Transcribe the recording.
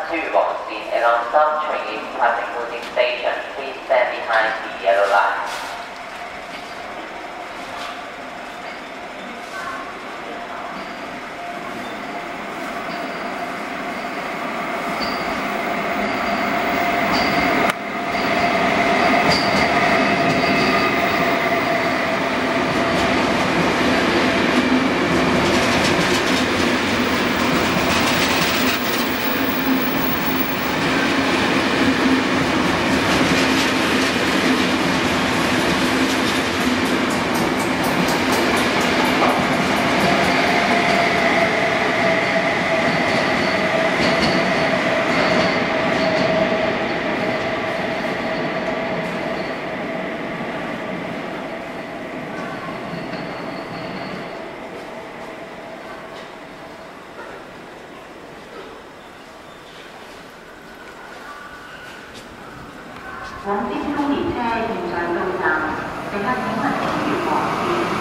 2 was seen along some trains passing Kowloon Station. Please stand behind the yellow line. 往京都列車現在到站，乘客請勿超越黃線。